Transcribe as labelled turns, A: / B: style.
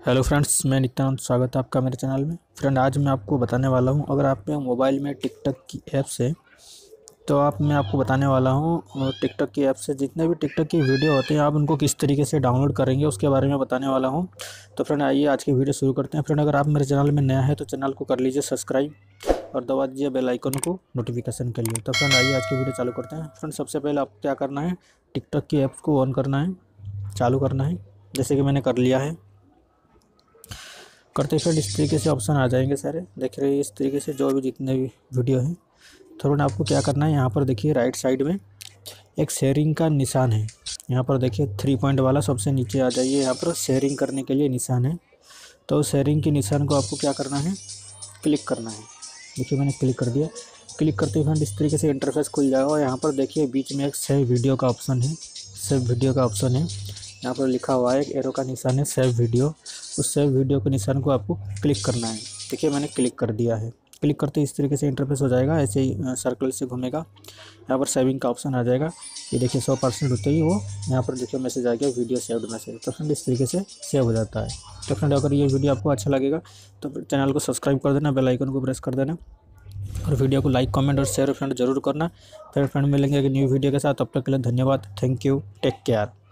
A: Hello friends, मैं नित्यानंद। स्वागत है आपका मेरे चैनल में। फ्रेंड, आज मैं आपको बताने वाला हूं, अगर आप में मोबाइल में टिकटॉक की ऐप्स है तो मैं आपको बताने वाला हूं टिकटॉक की ऐप से जितने भी टिकटॉक की वीडियो होते हैं आप उनको किस तरीके से डाउनलोड करेंगे उसके बारे में बताने वाला हूं। तो फ्रेंड, आइए आज की वीडियो शुरू करते हैं। फ्रेंड, अगर आप मेरे चैनल में नया है तो चैनल को कर लीजिए सब्सक्राइब और दबा दीजिए बेल आइकन को नोटिफिकेशन के लिए। तो फ्रेंड, आइए आज की वीडियो चालू करते हैं। फ्रेंड, सबसे पहले आपको क्या करना है, टिकटॉक की ऐप्स को ऑन करना है, चालू करना है, जैसे कि मैंने कर लिया है। करते फिर इस तरीके से ऑप्शन आ जाएंगे सारे, देख रहे हैं इस तरीके से जो भी जितने भी वीडियो हैं। थोड़ा ना आपको क्या करना है, यहाँ पर देखिए राइट साइड में एक शेयरिंग का निशान है। यहाँ पर देखिए 3 पॉइंट वाला सबसे नीचे आ जाइए, यहाँ पर शेयरिंग करने के लिए निशान है। तो शेयरिंग के निशान को आपको क्या करना है, क्लिक करना है। देखिए मैंने क्लिक कर दिया। क्लिक करते ही इस तरीके से इंटरफेस खुल जाएगा और यहाँ पर देखिए बीच में एक सेव वीडियो का ऑप्शन है। सेव वीडियो का ऑप्शन है, यहाँ पर लिखा हुआ है एक एरो का निशान है, सेव वीडियो। उस सेव वीडियो के निशान को आपको क्लिक करना है। देखिए मैंने क्लिक कर दिया है। क्लिक करते इस तरीके से इंटरफेस हो जाएगा, ऐसे ही सर्कल से घूमेगा। यहाँ पर सेविंग का ऑप्शन आ जाएगा। ये देखिए 100% होते ही वो यहाँ पर देखिए मैसेज आ गया, वीडियो सेव्ड मैसेज। तो फ्रेंड, इस तरीके से सेव हो जाता है। तो फ्रेंड, अगर ये वीडियो आपको अच्छा लगेगा तो चैनल को सब्सक्राइब कर देना, बेल आइकन को प्रेस कर देना और वीडियो को लाइक, कमेंट और शेयर फ्रेंड जरूर करना। फिर फ्रेंड मिलेंगे एक न्यू वीडियो के साथ। तब तक के लिए धन्यवाद। Thank you, take care.